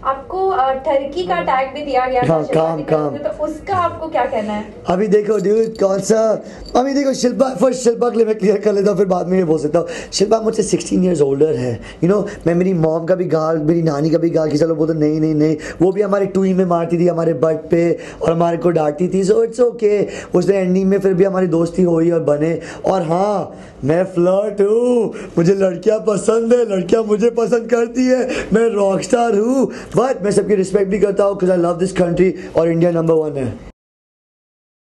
आपको टर्की का टैग भी दिया गया हाँ, था काम तो उसका आपको क्या कहना है? अभी देखो ड्यूड कौन सा, अभी देखो शिल्पा, फर्स्ट शिल्पा के लिए मैं क्लियर कर लेता हूँ, फिर बाद में ये बोल सकता हूँ। शिल्पा मुझसे 16 ईयर्स ओल्डर है, यू नो। मैं मेरी मॉम का भी गाल, मेरी नानी का भी गाल कि चलो बोलते नहीं नहीं नहीं, वो भी हमारे टूई में मारती थी हमारे बट पे और हमारे को डांटती थी। सो इट्स ओके, उसने एंडिंग में फिर भी हमारी दोस्ती हुई और बने। और हाँ, मैं फ्लर्ट हूँ, मुझे लड़कियाँ पसंद है, लड़कियाँ मुझे पसंद करती है, मैं रॉक स्टार हूँ। बट मैं सबकी रिस्पेक्ट भी करता हूँ because I love this country और इंडिया नंबर 1 है।